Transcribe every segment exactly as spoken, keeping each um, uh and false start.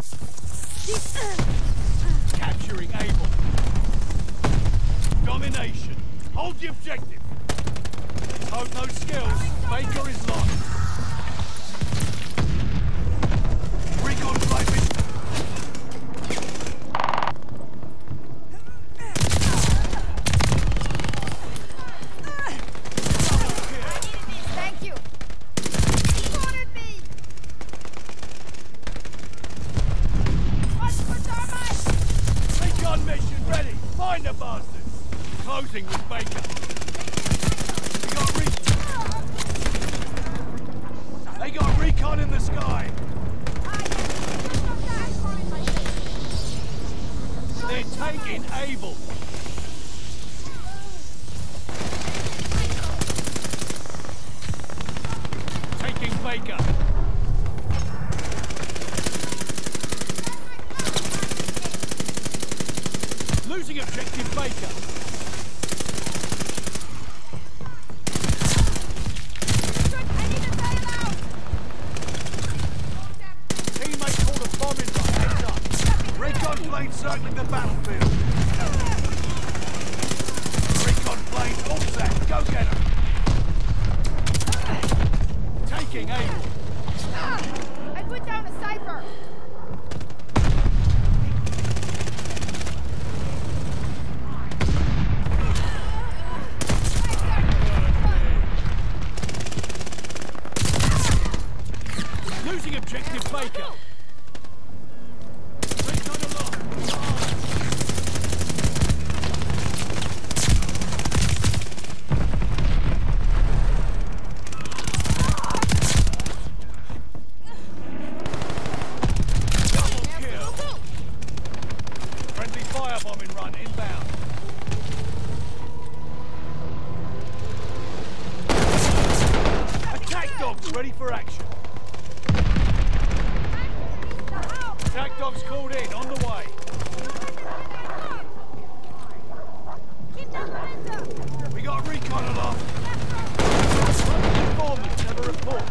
Capturing Able. Domination. Hold the objective. Hold no skills. Baker is lost. Recon flight mission. Thank you. Spotted me. Watch for termites. Recon mission ready. Find the bastards. Closing with Baker. We got re- They got recon in the sky. They're taking Able. Taking Baker. Losing objective Baker. Teammate called a bomb in the heads up. Recon plane circling the battlefield. Recon plane all set. Go get her. Taking Able. I put down a cypher. Losing objective Baker. Recon aloft. Double kill. Friendly firebombing run inbound. Attack dogs ready for action. Attack dogs called in, on the way. Keep that hands up. We got recon aloft. Informants have a report.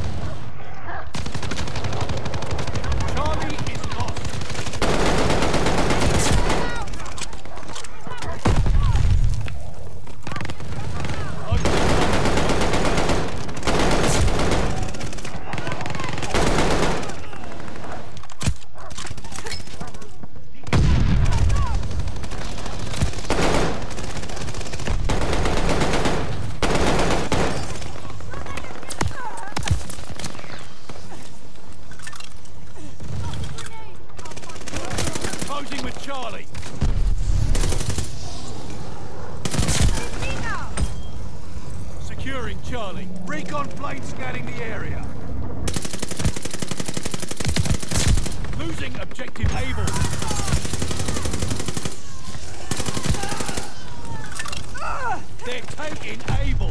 Charlie is lost. Closing with Charlie. Securing Charlie. Recon plane scanning the area. Losing objective Able. They're taking Able.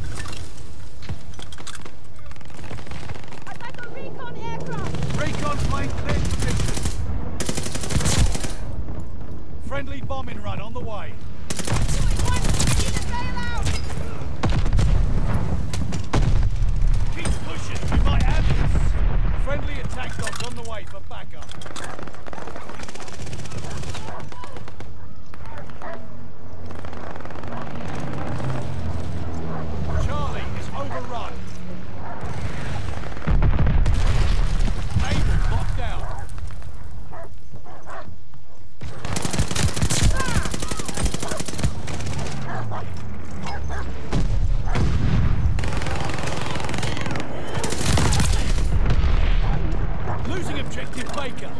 Attack a recon aircraft. Recon plane cleared position. Friendly bombing run on the way. One, ready to bail out. Keep pushing, we might have this. Friendly attack dogs on the way for backup. Charlie is overrun. Able locked down. Losing objective Baker.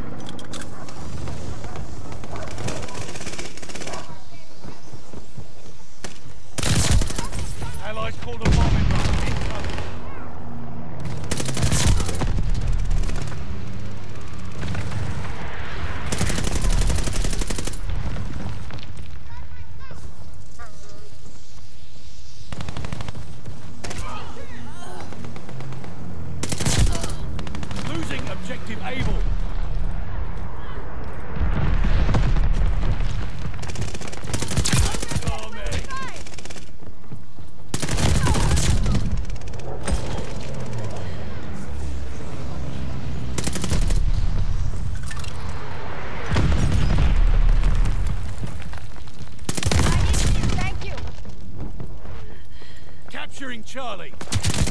Allies called a bombing run. Incoming. Losing objective Able. Charlie.